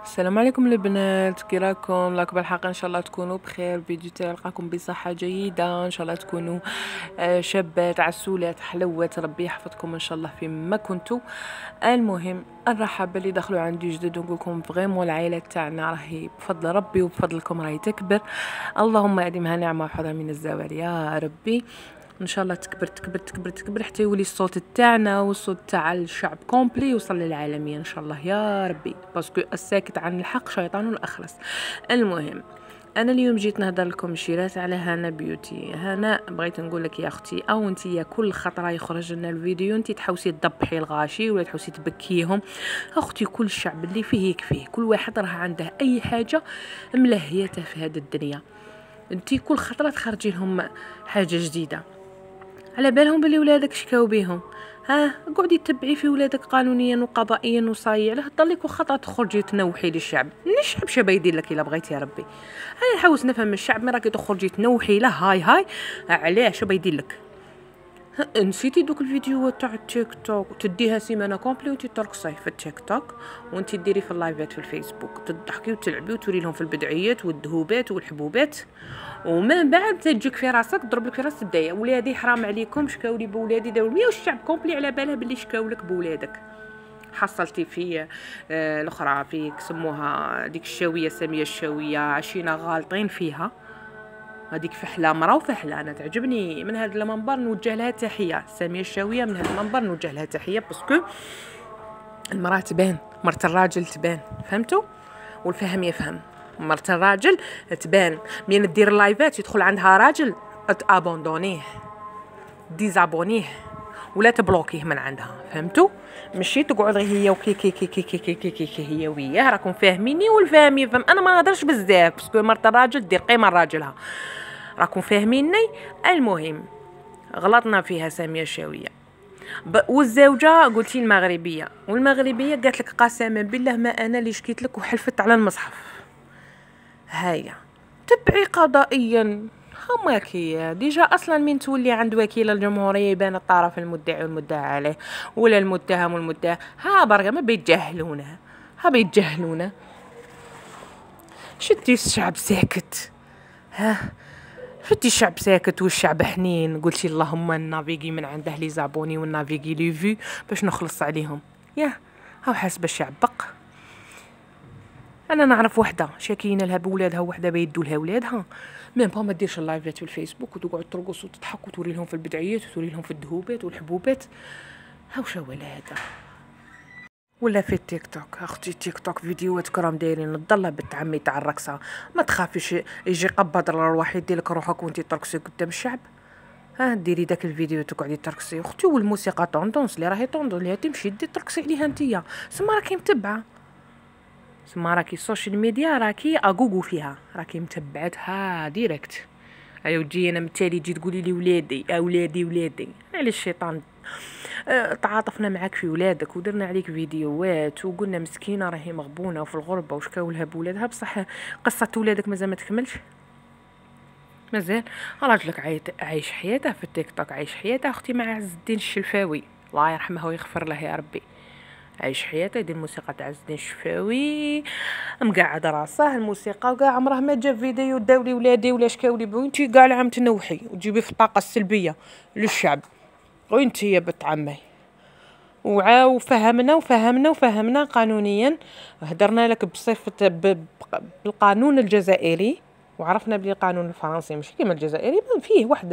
السلام عليكم البنات، كي راكم؟ لاك بالحق ان شاء الله تكونوا بخير. فيديو تاعي يلقاكم بصحه جيده، ان شاء الله تكونوا شابات عسولات حلوات. ربي يحفظكم ان شاء الله فيما كنتوا. المهم نرحب باللي دخلوا عندي جدد ونقول لكم فريمون العائله تاعنا راهي بفضل ربي وبفضلكم راهي تكبر. اللهم اديمها نعمه وحفظها من الزوال يا ربي. ان شاء الله تكبر تكبر تكبر تكبر حتى يولي الصوت تاعنا والصوت تاع الشعب كومبلي يوصل للعالميه ان شاء الله يا ربي، باسكو الساكت عن الحق شيطان الاخرس. المهم انا اليوم جيت نهضر لكم شيرات على هنا بيوتي. هنا بغيت نقول لك يا اختي، او انتي كل خطره يخرج لنا الفيديو انتي تحوسي تذبحي الغاشي ولا تحوسي تبكيهم. اختي كل الشعب اللي فيه يكفيه، كل واحد راه عنده اي حاجه ملهيته في هذه الدنيا. انتي كل خطره تخرجي لهم حاجه جديده، على بالهم بلي ولادك شكاو بيهم. قعدي تتبعي في ولادك قانونيا وقضائيا وصايع له ضلك وخطا تخرجي تنوحي للشعب. من الشعب شبا يدير لك الا بغيتي يا ربي. انا نحاول نفهم الشعب مي راكي تخرجي تنوحي له هاي علاش شبا يدير لك؟ نسيتي دوك الفيديوهات تاع التيك توك تديها سيمانه كومبلي وانتي ترقصي في التيك توك وانتي ديري في اللايفات في الفيسبوك تضحكي وتلعبي وتوري لهم في البدعيات والذهوبات والحبوبات، ومن بعد تجيك في راسك تضرب لك في راس الدايه. ولادي حرام عليكم شكاولي بولادي داو المية والشعب كومبلي على باله باللي شكاولك بولادك. حصلتي في الاخرى في سموها ديك الشاويه ساميه الشاويه عشينا غالطين فيها. هذيك فحله مرا وفحله انا تعجبني من هذا المنبر نوجه لها تحيه. ساميه الشاويه من هذا المنبر نوجه لها تحيه باسكو المراه تبان، مرت الراجل تبان، فهمتوا؟ والفهم يفهم. مرت الراجل تبان من دير لايفات يدخل عندها راجل تابوندونيه ديزابونيه ولا تبلوكيه من عندها، فهمتوا؟ ماشي تقعد غير هي وكي كي كي كي كي كي كي كي كي هي وياه. راكم فاهميني والفهم يفهم. انا ما نهضرش بزاف باسكو مرت الراجل دير قيمه لراجلها، راكم فاهميني. المهم غلطنا فيها ساميه الشاويه والزوجه قلتي المغربيه، والمغربيه قالت لك قسما بالله ما انا اللي شكيت لك وحلفت على المصحف. هيا تبعي قضائيا هماكي ديجا اصلا من تولي عند وكيل الجمهوريه يبان الطرف المدعي والمدعى عليه ولا المتهم والمدعى. بركه ما بيتجاهلونا، بيتجاهلونا. شدي الشعب ساكت، شدي الشعب ساكت والشعب حنين. قلتي اللهم نافيغي من عنده لي زابوني ونافيغي لي في باش نخلص عليهم. هاو حاسب الشعب بق. انا نعرف وحده شاكينا لها بولادها وحده بيدوا لها ولادها ميم با ما ديرش اللايفات في الفيسبوك وتقعد ترقص وتضحك وتوري لهم في البدعيات وتوري لهم في الذهوبات والحبوبات. هاو شوالة هذا. ولا في التيك توك اختي التيك توك فيديوهات كرام دايرين الضله بنت عمي تاع الرقصه. ما تخافيش يجي قبض الارواح يدير لك روحك وانتي ترقصي قدام الشعب. ديري داك الفيديو تقعدي ترقصي اختي. والموسيقى طوندونس اللي راهي طوندون اللي تمشي دي ترقصي عليها نتيا. سما راكي متبعه، سما راكي السوشيال ميديا راكي اغوغو فيها، راكي متبعتها ديريكت. ايوا تجي انا متالي تجي تقولي لي ولادي ولادي على الشيطان. تعاطفنا معاك في ولادك ودرنا عليك فيديوهات وقلنا مسكينه راهي مغبونه وفي الغربه وشكاولها بولادها، بصح قصه ولادك مازال ما تكملش. مازال راجلك عايش حياته في التيك توك، عايش حياته اختي مع عز الدين الشلفاوي الله يرحمه ويغفر له يا ربي. عايش حياته يدير الموسيقى تاع عز الدين الشفاوي مقعد راسه الموسيقى وكاع عمره ما جاب فيديو داولي ولادي ولا شكاولي بوينتي كاع العام تنوحي وتجيبي في الطاقه السلبيه للشعب. وانتي يا بنت عمي وفهمنا قانونيا. هدرنا لك بصفه بالقانون الجزائري وعرفنا بلي القانون الفرنسي ماشي كيما الجزائري، فيه واحد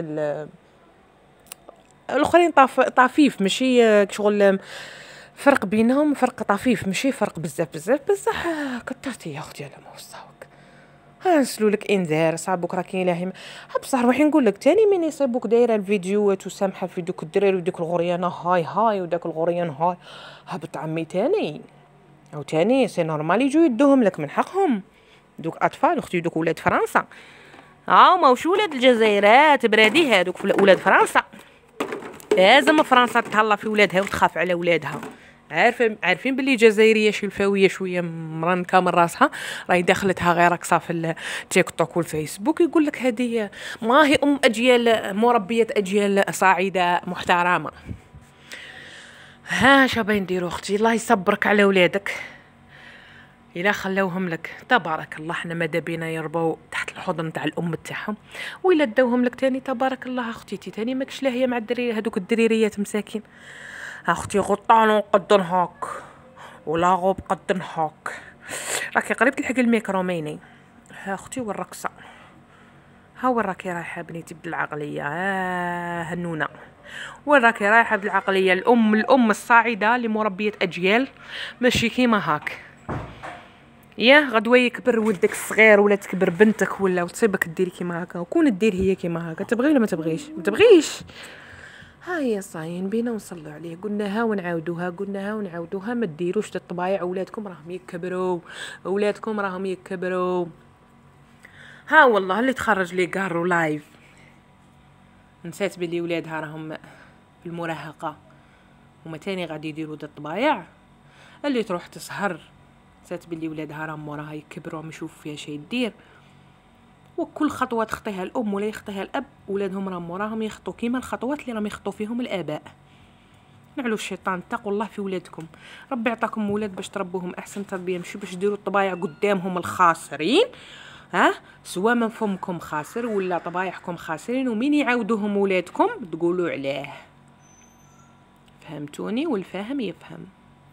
الاخرين طفيف ماشي شغل فرق بينهم، فرق طفيف ماشي فرق بزاف بصح كثرتي يا اختي على ما وصاوك. نسلولك انذار صابوك راكي لاهي. بصح روحي نقول لك تاني من يصيبوك دايره الفيديوهات وسامحه في دوك الدراري وديك الغريانه هاي وداك الغريان هاي. هبط عمي تاني او تاني سي نورمال يجوا يدوهم لك من حقهم. دوك اطفال اختي دوك ولاد فرنسا ماوش ولاد الجزائرات برادي، هادوك ولاد فرنسا. لازم فرنسا تهلا في ولادها وتخاف على ولادها. عارفين باللي جزائريه شلفاويه شويه مرنكه من راسها راهي دخلتها غير رقصه في التيك توك والفيسبوك. يقول لك هذه ما هي اجيال مربيه اجيال صاعده محترمه. شابين نديرو اختي الله يصبرك على ولادك. الا خلوهم لك تبارك الله، حنا ماذا بينا يربوا تحت الحضن تاع الام تاعهم، وإلا داوهم لك تاني تبارك الله اختي تاني ماكش لاهيه مع الدراري هذوك الدريريات مساكين. اختي غطانو قد نهاك ولا غوب قد نهاك، راكي قريب تلحق الميكرو ميني. ها اختي والرقصه، ها وين راكي رايحه بنيتي بالعقليه؟ هنونه وين راكي رايحه بالعقليه؟ الام الصاعده اللي مربيه اجيال ماشي كيما هاك. ياه غدوه يكبر ولدك الصغير ولا تكبر بنتك ولا وتصيبك ديري كيما هكا، وكون دير هي كيما هكا. تبغي ولا ما تبغيش؟ ما تبغيش. ها هي صاين بينا ونصلوا عليه، قلناها ونعاودوها ما ديروش الطبايع. اولادكم راهم يكبروا، اولادكم راهم يكبروا. ها والله اللي تخرج لي قارو لايف نسيت بلي ولادها راهم في المراهقه وما تاني غادي يديروا الطبايع. اللي تروح تسهر نسيت بلي ولادها راهم موراها يكبروا، ما يشوف فيها شي دير. وكل خطوه تخطيها الام ولا يخطيها الاب ولادهم راهم موراهم يخطوا كيما الخطوات اللي راهم يخطوا فيهم الاباء. نعلو الشيطان، اتقوا الله في ولادكم. ربي يعطاكم ولاد باش تربوهم احسن تربيه، ماشي باش ديروا الطبايع قدامهم الخاسرين. ها سواء من فمكم خاسر ولا طبايعكم خاسرين، ومين يعاودوهم ولادكم تقولوا عليه. فهمتوني؟ والفاهم يفهم.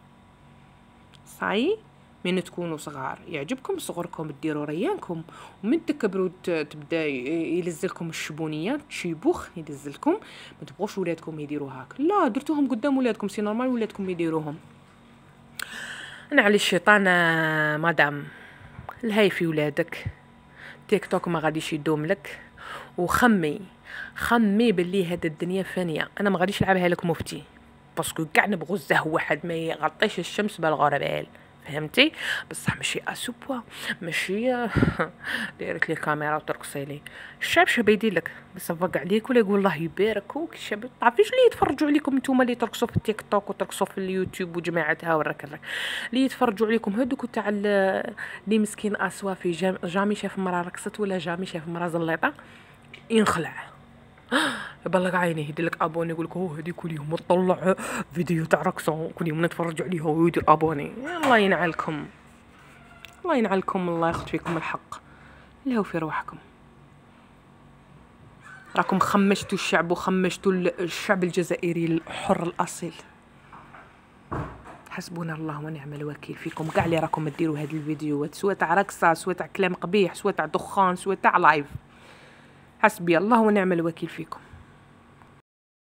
صاي من تكونوا صغار يعجبكم صغركم ديروا ريانكم، ومن تكبروا تبدا يلزلكم الشبونيه تشيبوخ يلزلكم. ما تبغوش ولادكم يديروا هاك، لا درتوهم قدام ولادكم سي نورمال ولادكم يديروهم. نعلي الشيطان مدام الهاي في ولادك. تيك توك ما غاديش يدوم لك، وخمي باللي هاد الدنيا فانيه. انا ما غاديش نلعبها لك مفتي باسكو كاع نبغوا الزه واحد ما يغطيش الشمس بالغربال، فهمتي؟ بصح ماشي اسوبوا، ماشي دايرت لي كاميرا وترقصي لي. الشعب شبه يدير لك يصفق عليك ولا يقول الله يباركوك. الشعب تعرفيش اللي يتفرجوا عليكم نتوما اللي ترقصوا في التيك توك وترقصوا في اليوتيوب وجماعتها وراك اللي يتفرجوا عليكم هذوك تاع اللي مسكين اسوافي جامي شاف مرا رقصت ولا جامي شاف مرا زليطه ينخلع. يبلغ عينيه يدير لك ابوني يقول لك هذه كل يوم تطلع فيديو تاع رقصه كل يوم نتفرج عليها ويدير ابوني. الله ينعلكم، الله ينعلكم، الله ياخذ فيكم الحق. لهو في روحكم، راكم خمشتوا الشعب وخمشتوا الشعب الجزائري الحر الاصيل. حسبنا الله ونعم الوكيل فيكم كاع اللي راكم ديروا هاد الفيديوهات، سواء تاع رقصه سواء تاع كلام قبيح سواء تاع دخان سواء تاع لايف. حسبي الله ونعم الوكيل فيكم.